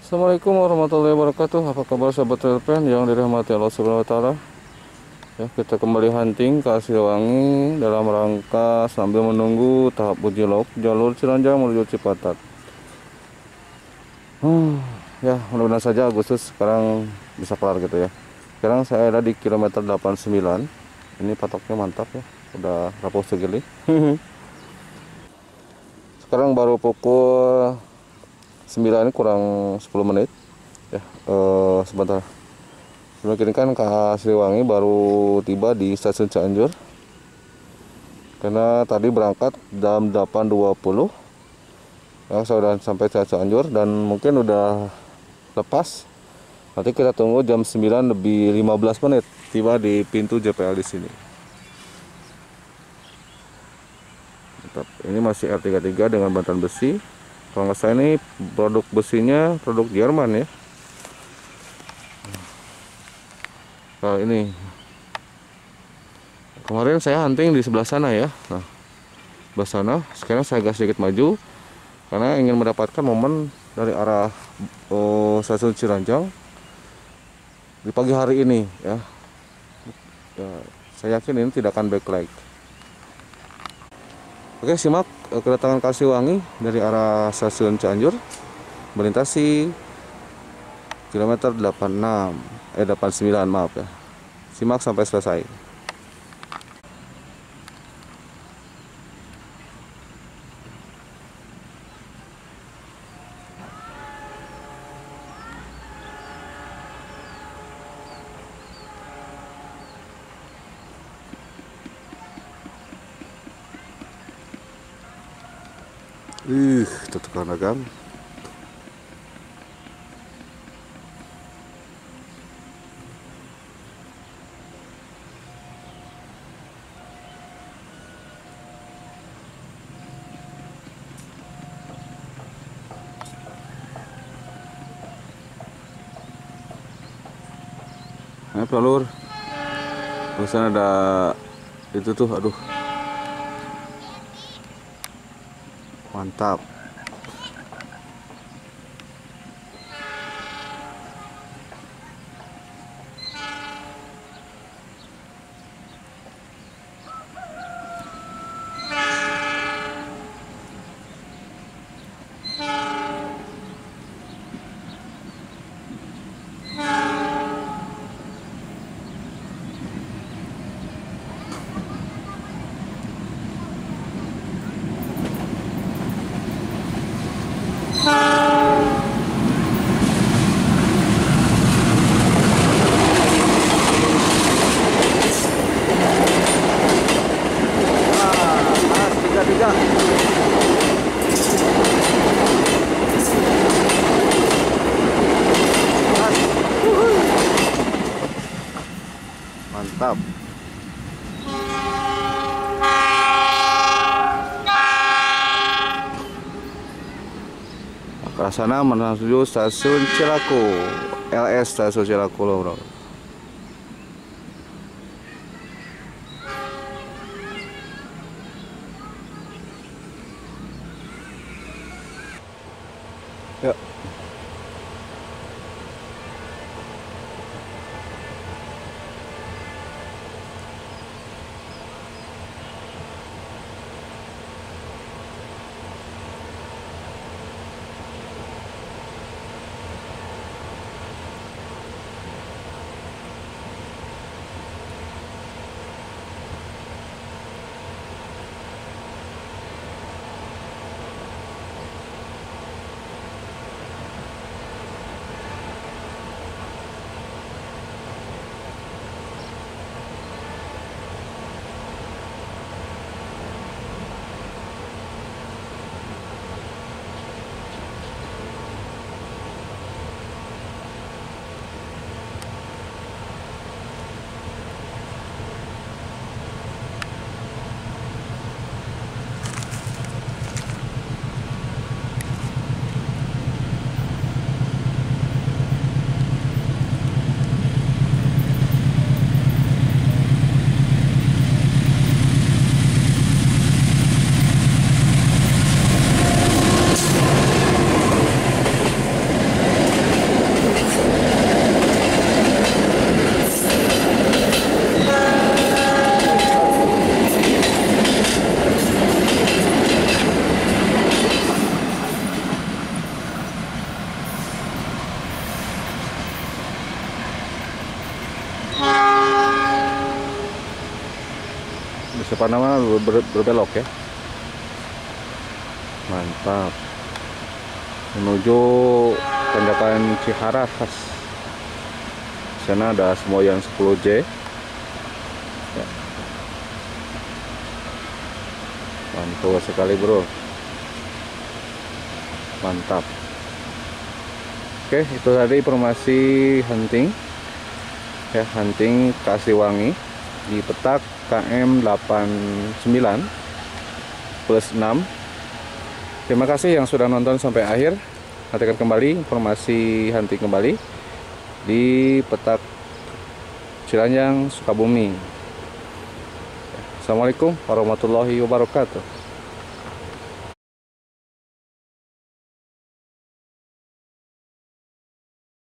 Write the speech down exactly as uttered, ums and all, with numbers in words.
Assalamualaikum warahmatullahi wabarakatuh. Apa kabar sahabat Relpen yang dirahmati Allah Subhanahu wa taala? Ya, kita kembali hunting ke Asriwangi dalam rangka sambil menunggu tahap uji log jalur Ciranjang menuju Cipatat. Hmm, ya, mudah-mudahan saja Agustus sekarang bisa kelar gitu ya. Sekarang saya ada di kilometer delapan puluh sembilan. Ini patoknya mantap ya. Udah rapuh segini. Sekarang baru pukul sembilan kurang sepuluh menit ya. Eh, sebentar semakin kan ke Siliwangi baru tiba di stasiun Cianjur karena tadi berangkat jam delapan dua puluh ya. Saya sudah sampai Cianjur dan mungkin udah lepas. Nanti kita tunggu jam sembilan lebih lima belas menit tiba di pintu J P L di sini. Mantap. Ini masih R tiga puluh tiga dengan bantalan besi. Kalau nggak salah ini produk besinya produk Jerman ya. Nah, ini kemarin saya hunting di sebelah sana ya. Nah, sebelah sana. Sekarang saya agak sedikit maju karena ingin mendapatkan momen dari arah oh, stasiun Ciranjang di pagi hari ini ya. Ya, saya yakin ini tidak akan backlight. Oke, simak kedatangan Kasiwangi dari arah stasiun Cianjur melintasi kilometer delapan puluh enam eh delapan puluh sembilan, maaf ya. Simak sampai selesai. Ih, tutukan agam. Nah, pelur. Terusan ada itu tuh, aduh. Mantap. Mantap. Ke sana menuju stasiun Cilaku, L S stasiun Cilaku loh, bro. Ya. siapa nama ber, berbelok ya. Mantap. Menuju tanjakan Ciharakas. Sana ada semboyan sepuluh J. Ya. Mantul sekali bro. Mantap. Oke, itu tadi informasi hunting ya, hunting Kasiwangi di petak K M delapan puluh sembilan plus enam. Terima kasih yang sudah nonton sampai akhir. Nantikan kembali informasi hunting kembali di petak Ciranjang, Sukabumi. Assalamualaikum warahmatullahi wabarakatuh.